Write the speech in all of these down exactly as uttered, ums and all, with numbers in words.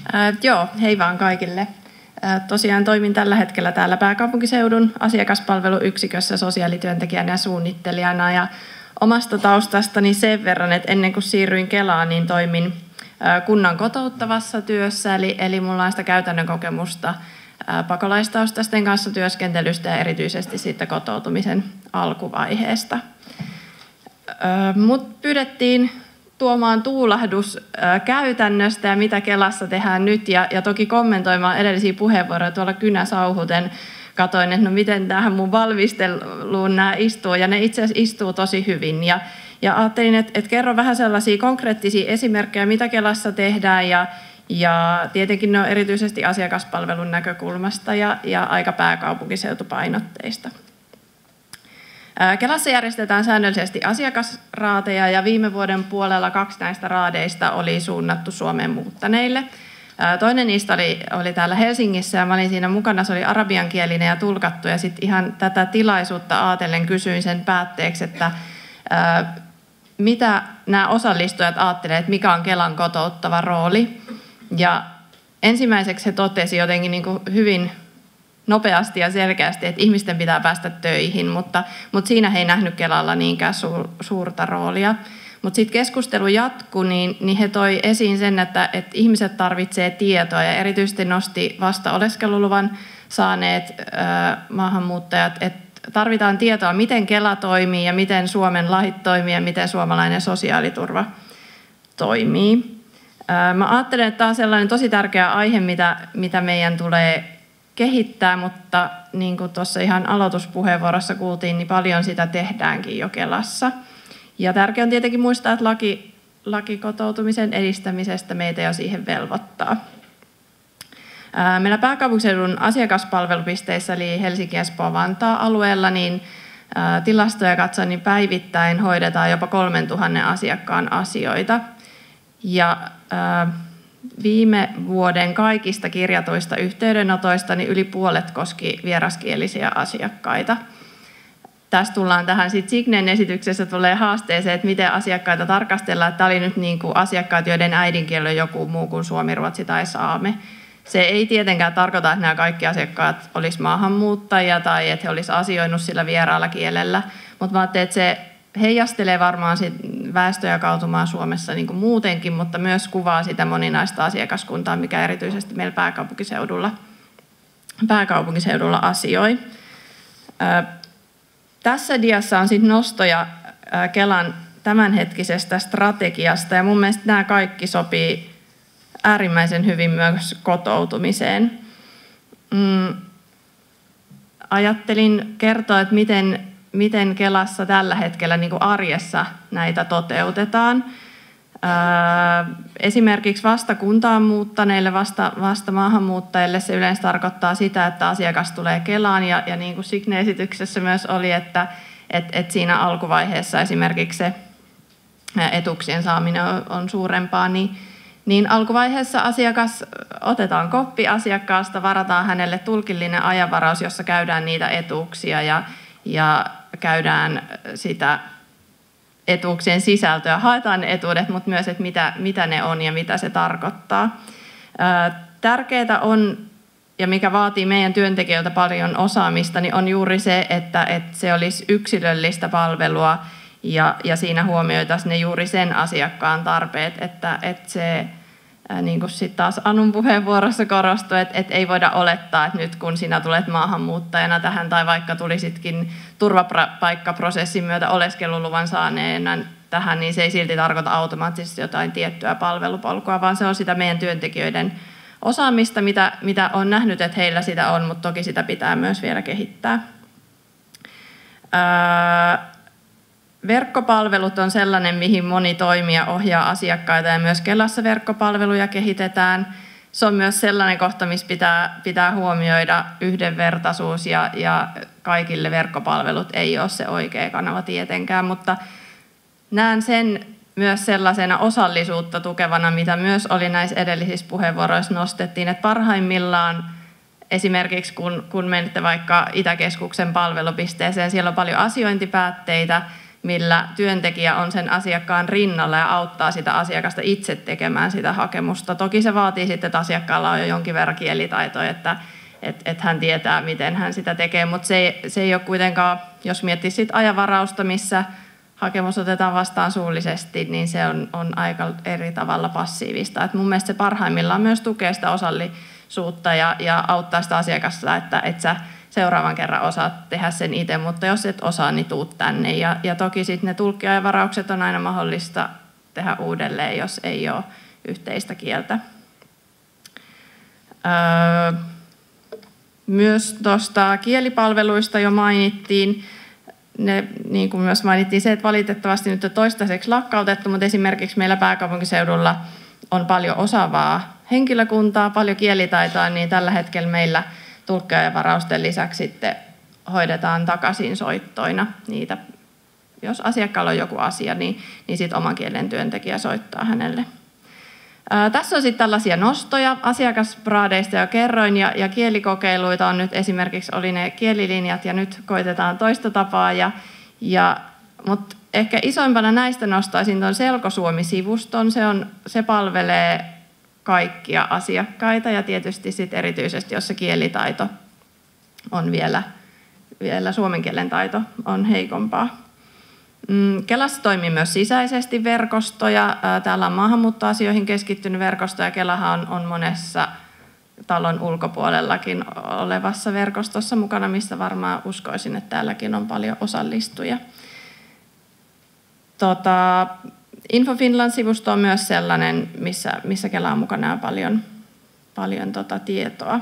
Äh, joo, hei vaan kaikille. Äh, tosiaan toimin tällä hetkellä täällä pääkaupunkiseudun asiakaspalveluyksikössä sosiaalityöntekijänä ja suunnittelijana. Ja omasta taustastani sen verran, että ennen kuin siirryin Kelaan, niin toimin äh, kunnan kotouttavassa työssä. Eli, eli mulla on sitä käytännön kokemusta äh, pakolaistaustaisten kanssa työskentelystä ja erityisesti siitä kotoutumisen alkuvaiheesta. Äh, mut pyydettiin tuomaan tuulahdus käytännöstä ja mitä Kelassa tehdään nyt ja, ja toki kommentoimaan edellisiä puheenvuoroja tuolla kynäsauhuten. Katoin, että no miten tähän mun valmisteluun nämä istuu ja ne itse asiassa istuu tosi hyvin. Ja, ja ajattelin, että, että kerron vähän sellaisia konkreettisia esimerkkejä, mitä Kelassa tehdään ja, ja tietenkin ne on erityisesti asiakaspalvelun näkökulmasta ja, ja aika pääkaupunkiseutupainotteista. Kelassa järjestetään säännöllisesti asiakasraateja ja viime vuoden puolella kaksi näistä raadeista oli suunnattu Suomeen muuttaneille. Toinen niistä oli, oli täällä Helsingissä ja mä olin siinä mukana, se oli arabiankielinen ja tulkattu ja sitten ihan tätä tilaisuutta ajatellen kysyin sen päätteeksi, että ää, mitä nämä osallistujat ajattelevat, että mikä on Kelan kotouttava rooli. Ja ensimmäiseksi he totesi jotenkin niin kuin hyvin nopeasti ja selkeästi, että ihmisten pitää päästä töihin, mutta, mutta siinä he ei nähnyt Kelalla niinkään suur, suurta roolia. Mutta sitten keskustelu jatkui, niin, niin he toi esiin sen, että, että ihmiset tarvitsee tietoa ja erityisesti nosti vasta oleskeluluvan saaneet ää, maahanmuuttajat, että tarvitaan tietoa, miten Kela toimii ja miten Suomen lait toimii ja miten suomalainen sosiaaliturva toimii. Ää, mä ajattelen, että tämä on sellainen tosi tärkeä aihe, mitä, mitä meidän tulee kehittää, mutta niin kuin tuossa ihan aloituspuheenvuorossa kuultiin, niin paljon sitä tehdäänkin jo Kelassa. Ja tärkeää on tietenkin muistaa, että laki, laki kotoutumisen edistämisestä meitä jo siihen velvoittaa. Ää, meillä pääkaupunkiseudun asiakaspalvelupisteissä, eli Helsinki, Espoo, Vantaa alueella, niin ää, tilastoja katsoen, niin päivittäin hoidetaan jopa kolmentuhannen asiakkaan asioita. Ja ää, viime vuoden kaikista kirjatuista yhteydenotoista niin yli puolet koski vieraskielisiä asiakkaita. Tässä tullaan tähän sitten Signen esityksessä tulee haasteeseen, että miten asiakkaita tarkastellaan. Tämä oli nyt niin kuin asiakkaat, joiden äidinkieli on joku muu kuin suomi, ruotsi tai saame. Se ei tietenkään tarkoita, että nämä kaikki asiakkaat olisi maahanmuuttajia tai että he olisivat asioinut sillä vieraalla kielellä, mutta mä ajattelin, että se heijastelee varmaan sit väestöjakautumaa Suomessa niin kuin muutenkin, mutta myös kuvaa sitä moninaista asiakaskuntaa, mikä erityisesti meillä pääkaupunkiseudulla, pääkaupunkiseudulla asioi. Ää, tässä diassa on sit nostoja ää, Kelan tämänhetkisestä strategiasta, ja mun mielestä nämä kaikki sopii äärimmäisen hyvin myös kotoutumiseen. Mm, ajattelin kertoa, että miten miten Kelassa tällä hetkellä niin kuin arjessa näitä toteutetaan. Esimerkiksi vasta kuntaan muuttaneille, vasta, vasta maahanmuuttajille se yleensä tarkoittaa sitä, että asiakas tulee Kelaan ja, ja niin kuin Signe-esityksessä myös oli, että et, et siinä alkuvaiheessa esimerkiksi se etuuksien saaminen on, on suurempaa, niin, niin alkuvaiheessa asiakas otetaan koppi asiakkaasta, varataan hänelle tulkillinen ajanvaraus, jossa käydään niitä etuuksia ja ja käydään sitä etuuksien sisältöä, haetaan ne etuudet, mutta myös, että mitä, mitä ne on ja mitä se tarkoittaa. Tärkeää on, ja mikä vaatii meidän työntekijöiltä paljon osaamista, niin on juuri se, että, että se olisi yksilöllistä palvelua ja, ja siinä huomioitaisiin ne juuri sen asiakkaan tarpeet, että, että se niin kuin sitten taas Anun puheenvuorossa korostui, että, että ei voida olettaa, että nyt kun sinä tulet maahanmuuttajana tähän tai vaikka tulisitkin turvapaikkaprosessin myötä oleskeluluvan saaneena tähän, niin se ei silti tarkoita automaattisesti jotain tiettyä palvelupolkua, vaan se on sitä meidän työntekijöiden osaamista, mitä, mitä on nähnyt, että heillä sitä on, mutta toki sitä pitää myös vielä kehittää. Öö, Verkkopalvelut on sellainen, mihin moni toimija ohjaa asiakkaita ja myös Kelassa verkkopalveluja kehitetään. Se on myös sellainen kohta, missä pitää, pitää huomioida yhdenvertaisuus ja, ja kaikille verkkopalvelut ei ole se oikea kanava tietenkään, mutta näen sen myös sellaisena osallisuutta tukevana, mitä myös oli näissä edellisissä puheenvuoroissa nostettiin, että parhaimmillaan esimerkiksi kun, kun menette vaikka Itäkeskuksen palvelupisteeseen, siellä on paljon asiointipäätteitä, millä työntekijä on sen asiakkaan rinnalla ja auttaa sitä asiakasta itse tekemään sitä hakemusta. Toki se vaatii sitten, että asiakkaalla on jo jonkin verran kielitaitoa, että et, et hän tietää, miten hän sitä tekee, mutta se, se ei ole kuitenkaan, jos miettii sit ajanvarausta, missä hakemus otetaan vastaan suullisesti, niin se on, on aika eri tavalla passiivista. Et mun mielestä se parhaimmillaan myös tukee sitä osallisuutta ja, ja auttaa sitä asiakasta, että et sä seuraavan kerran osaat tehdä sen itse, mutta jos et osaa, niin tuut tänne. Ja, ja toki sitten ne tulkkiajanvaraukset on aina mahdollista tehdä uudelleen, jos ei ole yhteistä kieltä. Öö, myös tuosta kielipalveluista jo mainittiin. Ne, niin kuin myös mainittiin se, että valitettavasti nyt on toistaiseksi lakkautettu, mutta esimerkiksi meillä pääkaupunkiseudulla on paljon osaavaa henkilökuntaa, paljon kielitaitoa, niin tällä hetkellä meillä tulkkiajanvarausten lisäksi sitten hoidetaan takaisin soittoina niitä. Jos asiakkaalla on joku asia, niin, niin sitten oman kielen työntekijä soittaa hänelle. Ää, tässä on sitten tällaisia nostoja. Asiakasraadeista jo kerroin, ja, ja kielikokeiluita on nyt esimerkiksi oli ne kielilinjat, ja nyt koitetaan toista tapaa. Ja, ja, mutta ehkä isoimpana näistä nostaisin tuon Selkosuomi-sivuston. Se, on, se palvelee kaikkia asiakkaita ja tietysti sit erityisesti, jos se kielitaito on vielä, vielä suomen kielen taito on heikompaa. Kelassa toimii myös sisäisesti verkostoja. Täällä on maahanmuuttoasioihin keskittynyt verkosto ja Kelahan on, on monessa talon ulkopuolellakin olevassa verkostossa mukana, missä varmaan uskoisin, että täälläkin on paljon osallistujia. Tota, Info Finland-sivusto on myös sellainen, missä, missä Kela on mukana paljon, paljon tota tietoa.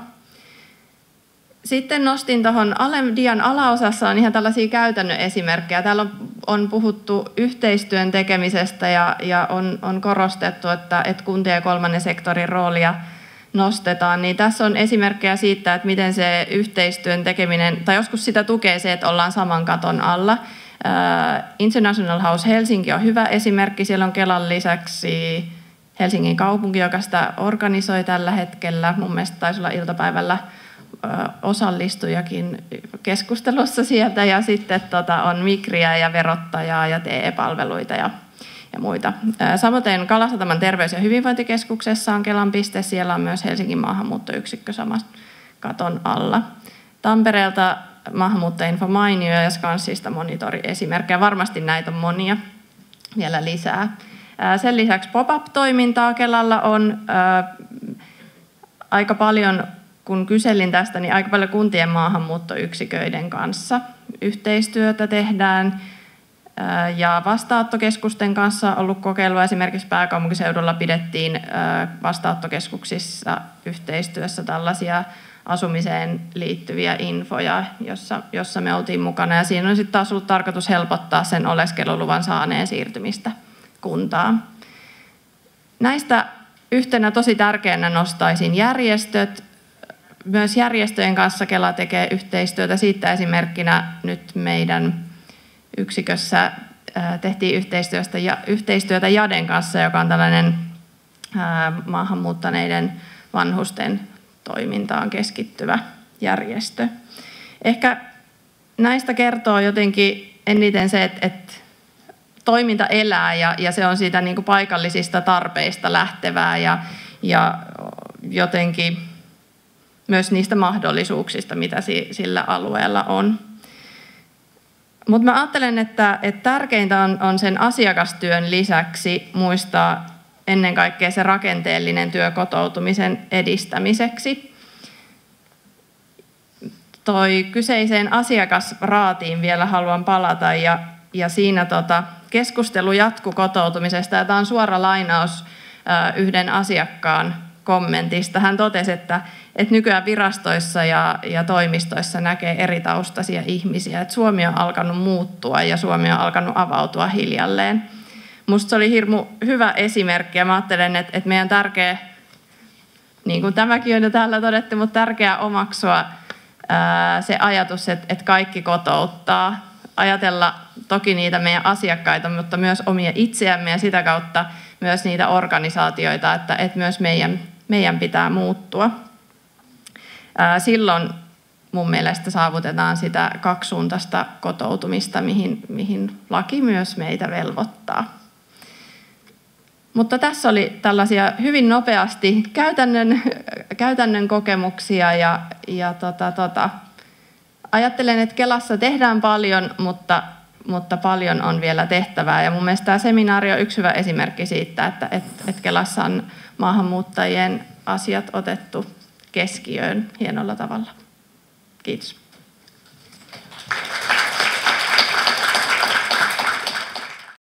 Sitten nostin tuohon dian alaosassa on ihan tällaisia käytännön esimerkkejä. Täällä on, on puhuttu yhteistyön tekemisestä ja, ja on, on korostettu, että, että kuntien ja kolmannen sektorin roolia nostetaan. Niin tässä on esimerkkejä siitä, että miten se yhteistyön tekeminen, tai joskus sitä tukee se, että ollaan saman katon alla. International House Helsinki on hyvä esimerkki. Siellä on Kelan lisäksi Helsingin kaupunki, joka sitä organisoi tällä hetkellä. Mun mielestä taisi olla iltapäivällä osallistujakin keskustelussa sieltä. Ja sitten tota, on Migriä ja verottajaa ja T E-palveluita ja, ja muita. Samoin Kalasataman terveys- ja hyvinvointikeskuksessa on Kelan piste. Siellä on myös Helsingin maahanmuuttoyksikkö saman katon alla. Tampereelta Maahanmuuttoinfo Mainio ja Skanssista monitoriesimerkkejä. Varmasti näitä on monia vielä lisää. Sen lisäksi pop-up-toimintaa Kelalla on ää, aika paljon, kun kyselin tästä, niin aika paljon kuntien maahanmuuttoyksiköiden kanssa yhteistyötä tehdään. Ää, ja vastaanottokeskusten kanssa on ollut kokeilua. Esimerkiksi pääkaupunkiseudulla pidettiin ää, vastaanottokeskuksissa yhteistyössä tällaisia asumiseen liittyviä infoja, jossa, jossa me oltiin mukana. Ja siinä on sitten taas ollut tarkoitus helpottaa sen oleskeluluvan saaneen siirtymistä kuntaan. Näistä yhtenä tosi tärkeänä nostaisin järjestöt. Myös järjestöjen kanssa Kela tekee yhteistyötä. Siitä esimerkkinä nyt meidän yksikössä tehtiin yhteistyöstä, yhteistyötä Jaden kanssa, joka on tällainen maahanmuuttaneiden vanhusten toimintaan keskittyvä järjestö. Ehkä näistä kertoo jotenkin eniten se, että, että toiminta elää ja, ja se on siitä niin kuin paikallisista tarpeista lähtevää ja, ja jotenkin myös niistä mahdollisuuksista, mitä si, sillä alueella on. Mutta mä ajattelen, että, että tärkeintä on, on sen asiakastyön lisäksi muistaa ennen kaikkea se rakenteellinen työ kotoutumisen edistämiseksi. Toi kyseiseen asiakasraatiin vielä haluan palata ja, ja siinä tota, keskustelu jatkuu kotoutumisesta. Ja tämä on suora lainaus ä, yhden asiakkaan kommentista. Hän totesi, että, että nykyään virastoissa ja, ja toimistoissa näkee eri taustaisia ihmisiä. Että Suomi on alkanut muuttua ja Suomi on alkanut avautua hiljalleen. Minusta se oli hirmu hyvä esimerkki ja mä ajattelen, että, että meidän tärkeä, niin kuin tämäkin on jo täällä todettu, mutta tärkeää omaksua ää, se ajatus, että, että kaikki kotouttaa. Ajatella toki niitä meidän asiakkaita, mutta myös omia itseämme ja sitä kautta myös niitä organisaatioita, että, että myös meidän, meidän pitää muuttua. Ää, silloin mun mielestä saavutetaan sitä kaksisuuntaista kotoutumista, mihin, mihin laki myös meitä velvoittaa. Mutta tässä oli tällaisia hyvin nopeasti käytännön, käytännön kokemuksia ja, ja tota, tota, ajattelen, että Kelassa tehdään paljon, mutta, mutta paljon on vielä tehtävää. Ja mun mielestä tämä seminaari on yksi hyvä esimerkki siitä, että et, et Kelassa on maahanmuuttajien asiat otettu keskiöön hienolla tavalla. Kiitos.